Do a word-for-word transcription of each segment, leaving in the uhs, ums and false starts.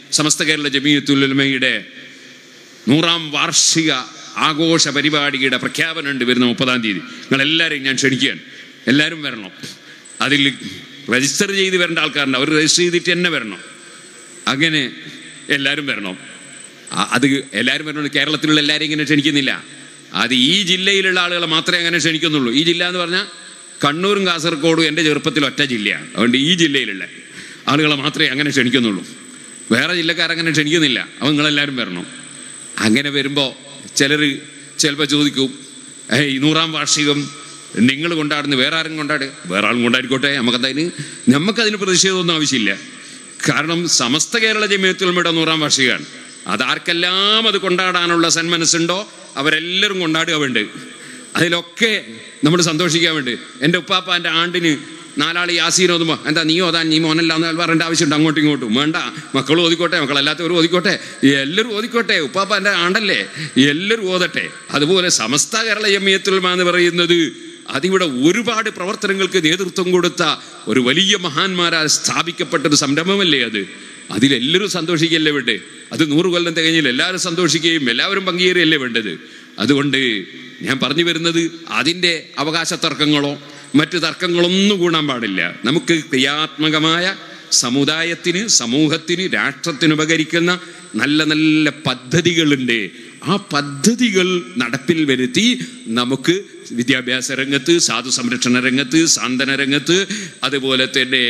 സമസ്ത കേരള ജമീയത്തുൽ ഉലമയുടെ നൂറാം വാർഷിക ആഘോഷ പരിപാടിയുടെ പ്രഖ്യാപനമുണ്ട് വരുന്ന മുപ്പതാം തീയതി. നിങ്ങളെല്ലാവരെയും ഞാൻ ക്ഷണിക്കുകയാണ്, എല്ലാവരും വരണം. അതിൽ രജിസ്റ്റർ ചെയ്ത് വരേണ്ട ആൾക്കാരുണ്ട്, അവർ രജിസ്റ്റർ ചെയ്തിട്ട് തന്നെ വരണം. അങ്ങനെ എല്ലാവരും വരണം. അത് എല്ലാവരും വരണം. കേരളത്തിലുള്ള എല്ലാവരെയും ഇങ്ങനെ ക്ഷണിക്കുന്നില്ല. അത് ഈ ജില്ലയിലുള്ള ആളുകളെ മാത്രമേ അങ്ങനെ ക്ഷണിക്കുന്നുള്ളൂ. ഈ ജില്ല എന്ന് പറഞ്ഞാൽ കണ്ണൂരും കാസർഗോഡും എൻ്റെ ചെറുപ്പത്തിൽ ഒറ്റ ജില്ലയാണ്. അതുകൊണ്ട് ഈ ജില്ലയിലുള്ള ആളുകളെ മാത്രമേ അങ്ങനെ ക്ഷണിക്കുന്നുള്ളൂ. വേറെ ജില്ലക്കാരങ്ങനെ ക്ഷണിക്കുന്നില്ല. അപ്പോൾ നിങ്ങളെല്ലാവരും വരണം. അങ്ങനെ വരുമ്പോൾ ചിലർ ചിലപ്പോൾ ചോദിക്കും, ഏയ് നൂറാം വാർഷികം നിങ്ങൾ കൊണ്ടാടുന്നു, വേറെ ആരും കൊണ്ടാട്, വേറെ ആളും കൊണ്ടായിരിക്കോട്ടെ, നമുക്കതിന് നമുക്കതിന് പ്രതിഷേധമൊന്നും ആവശ്യമില്ല. കാരണം സമസ്ത കേരള ജമീയത്തുൽ ഉലമയുടെ നൂറാം വാർഷികമാണ്. അതാർക്കെല്ലാം അത് കൊണ്ടാടാനുള്ള സന്മനസ്സുണ്ടോ അവരെല്ലാവരും കൊണ്ടാടുക വേണ്ട. അതിലൊക്കെ നമ്മൾ സന്തോഷിക്കാൻ വേണ്ടി. എൻ്റെ ഉപ്പാപ്പാൻ്റെ ആണ്ടിന് നാലാൾ യാസീൻ ഓതുമ്പോൾ എന്താ നീ ഓതാൻ, നീ മോനല്ല എന്ന് പറയേണ്ട ആവശ്യമുണ്ട് അങ്ങോട്ടും ഇങ്ങോട്ടും? വേണ്ട, മക്കൾ ഓതിക്കോട്ടെ, മക്കളല്ലാത്തവരും ഓതിക്കോട്ടെ, എല്ലാവരും ഓതിക്കോട്ടെ, ഉപ്പാപ്പാൻ്റെ ആണ്ടല്ലേ, എല്ലാവരും ഓതട്ടെ. അതുപോലെ സമസ്ത കേരള ജമീയത്തുൽ ഉലമ എന്ന് പറയുന്നത് അതിവിടെ ഒരുപാട് പ്രവർത്തനങ്ങൾക്ക് നേതൃത്വം കൊടുത്ത ഒരു വലിയ മഹാന്മാരാൽ സ്ഥാപിക്കപ്പെട്ടൊരു സംരംഭമല്ലേ അത്. അതിലെല്ലാവരും സന്തോഷിക്കുകയല്ലേ വേണ്ടേ? അത് നൂറ് കൊല്ലം തികഞ്ഞിൽ എല്ലാവരും സന്തോഷിക്കുകയും എല്ലാവരും പങ്കുചേരുകയല്ലേ വേണ്ടത്. അതുകൊണ്ട് ഞാൻ പറഞ്ഞു വരുന്നത് അതിൻ്റെ അവകാശ തർക്കങ്ങളോ മറ്റു തർക്കങ്ങളൊന്നും കൂടാൻ പാടില്ല. നമുക്ക് ക്രിയാത്മകമായ സമുദായത്തിന്, സമൂഹത്തിന്, രാഷ്ട്രത്തിന് ഉപകരിക്കുന്ന നല്ല നല്ല പദ്ധതികളുണ്ട്. ആ പദ്ധതികൾ നടപ്പിൽ വരുത്തി നമുക്ക് വിദ്യാഭ്യാസ രംഗത്ത്, സാധു സംരക്ഷണ രംഗത്ത്, സാന്ത്വന രംഗത്ത്, അതുപോലെ തന്നെ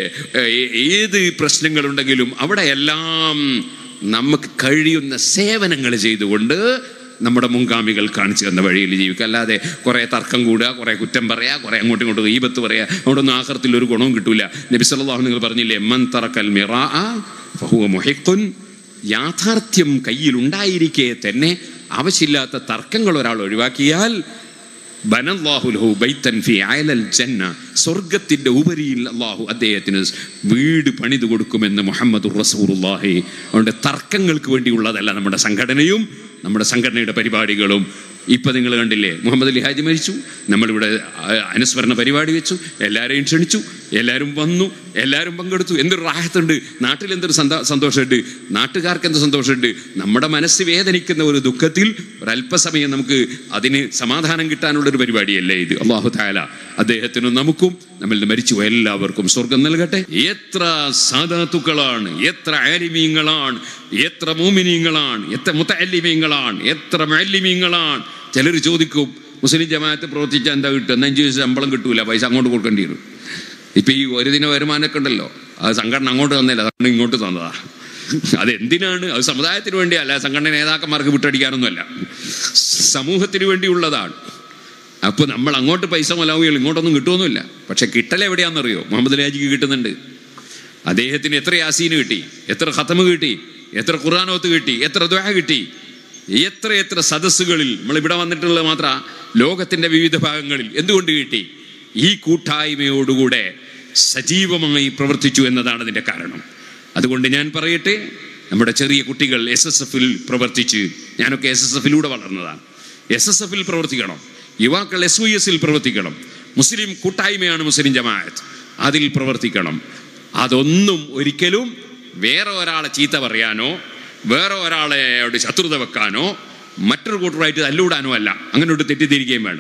ഏത് പ്രശ്നങ്ങളുണ്ടെങ്കിലും അവിടെയെല്ലാം നമുക്ക് കഴിയുന്ന സേവനങ്ങൾ ചെയ്തുകൊണ്ട് നമ്മുടെ മുൻഗാമികൾ കാണിച്ചു തന്ന വഴിയിൽ ജീവിക്കുക. അല്ലാതെ കുറേ തർക്കം കൂടുക, കുറേ കുറ്റം പറയുക, കുറേ അങ്ങോട്ടും ഇങ്ങോട്ടും ഗീബത്ത് പറയുക, അവിടെ ഒന്നും ആഖിറത്തിൽ ഒരു ഗുണവും കിട്ടൂല. നബി സല്ലല്ലാഹു നിങ്ങൾ പറഞ്ഞില്ലേ, മൻ തറക്കൽ മിറാഅ ഫഹുവ മുഹിഖുൻ. യാഥാർത്ഥ്യം കയ്യിലുണ്ടായിരിക്കെ തന്നെ ആവശ്യമില്ലാത്ത തർക്കങ്ങൾ ഒരാൾ ഒഴിവാക്കിയാൽ ബനല്ലാഹു ലഹു ബൈതൻ ഫി അയലൽ ജന്ന, സ്വർഗത്തിന്റെ ഉപരിയിൽ അള്ളാഹു അദ്ദേഹത്തിന് വീട് പണിതു കൊടുക്കുമെന്ന് മുഹമ്മദുർ റസൂലുള്ളാഹി. അതുകൊണ്ട് തർക്കങ്ങൾക്ക് വേണ്ടിയുള്ളതല്ല നമ്മുടെ സംഘടനയും നമ്മുടെ സംഘടനയുടെ പരിപാടികളും. ഇപ്പം നിങ്ങൾ കണ്ടില്ലേ, മുഹമ്മദ് അലി ഹാജി മരിച്ചു, നമ്മളിവിടെ അനുസ്മരണ പരിപാടി വെച്ചു, എല്ലാവരെയും ക്ഷണിച്ചു, എല്ലാവരും വന്നു, എല്ലാവരും പങ്കെടുത്തു. എന്തൊരു റാഹത്തുണ്ട്, നാട്ടിലെന്തൊരു സന്തോ സന്തോഷമുണ്ട്, നാട്ടുകാർക്ക് എന്ത് സന്തോഷമുണ്ട്. നമ്മുടെ മനസ്സ് വേദനിക്കുന്ന ഒരു ദുഃഖത്തിൽ ഒരല്പസമയം നമുക്ക് അതിന് സമാധാനം കിട്ടാനുള്ളൊരു പരിപാടിയല്ലേ ഇത്. അല്ലാഹു തആല അദ്ദേഹത്തിനും നമുക്കും നമ്മളിൽ നിന്ന് മരിച്ചു എല്ലാവർക്കും സ്വർഗം നൽകട്ടെ. എത്ര സാദാത്തുക്കളാണ്, എത്ര ആലിമീങ്ങളാണ്, എത്ര മൂമിനീങ്ങളാണ്, എത്ര മുതഅല്ലിമീങ്ങളാണ്, എത്ര മുഅല്ലിമീങ്ങളാണ്. ചിലർ ചോദിക്കും, മുസ്ലിം ജമാഅത്ത് പ്രവർത്തിച്ചാൽ എന്താ കിട്ടുക? അഞ്ച് ശമ്പളം കിട്ടൂല, പൈസ അങ്ങോട്ട് കൊടുക്കേണ്ടി വരും. ഇപ്പം ഈ ഒരു ദിന വരുമാനമൊക്കെ ഉണ്ടല്ലോ, അത് സംഘടന അങ്ങോട്ട് തന്നില്ല, സംഘടന ഇങ്ങോട്ട് തന്നതാ. അതെന്തിനാണ്? അത് സമുദായത്തിന് വേണ്ടിയല്ല, സംഘടന നേതാക്കന്മാർക്ക് വിട്ടടിക്കാനൊന്നുമല്ല, സമൂഹത്തിന് വേണ്ടിയുള്ളതാണ്. അപ്പോൾ നമ്മൾ അങ്ങോട്ട് പൈസ മുലാവുകയുള്ളൂ, ഇങ്ങോട്ടൊന്നും കിട്ടുമൊന്നുമില്ല. പക്ഷെ കിട്ടലെവിടെയാണെന്നറിയോ? മുഹമ്മദ് അലി ഹാജിക്ക് കിട്ടുന്നുണ്ട്. അദ്ദേഹത്തിന് എത്ര യാസീന് കിട്ടി, എത്ര ഖതമ് കിട്ടി, എത്ര ഖുർആനോത്ത് കിട്ടി, എത്ര ദുആ കിട്ടി, എത്ര എത്ര സദസ്സുകളിൽ നമ്മളിവിടെ വന്നിട്ടുള്ളത് മാത്ര ലോകത്തിൻ്റെ വിവിധ ഭാഗങ്ങളിൽ എന്തുകൊണ്ട് കിട്ടി? ഈ കൂട്ടായ്മയോടുകൂടെ സജീവമായി പ്രവർത്തിച്ചു എന്നതാണ് അതിൻ്റെ കാരണം. അതുകൊണ്ട് ഞാൻ പറയട്ടെ, നമ്മുടെ ചെറിയ കുട്ടികൾ എസ് എസ് എഫിൽ പ്രവർത്തിച്ച്, ഞാനൊക്കെ എസ് എസ് എഫിലൂടെ വളർന്നതാണ്, എസ് എസ് എഫിൽ പ്രവർത്തിക്കണം. യുവാക്കൾ എസ് വൈ എസിൽ പ്രവർത്തിക്കണം. മുസ്ലിം കൂട്ടായ്മയാണ് മുസ്ലിം ജമാഅത്ത്, അതിൽ പ്രവർത്തിക്കണം. അതൊന്നും ഒരിക്കലും വേറെ ഒരാളെ ചീത്ത പറയാനോ വേറെ ഒരാളെ ശത്രുത വെക്കാനോ മറ്റൊരു കൂട്ടറായിട്ട് തല്ലൂടാനോ അല്ല. അങ്ങനെ തെറ്റിദ്ധരിക്കുകയും വേണം.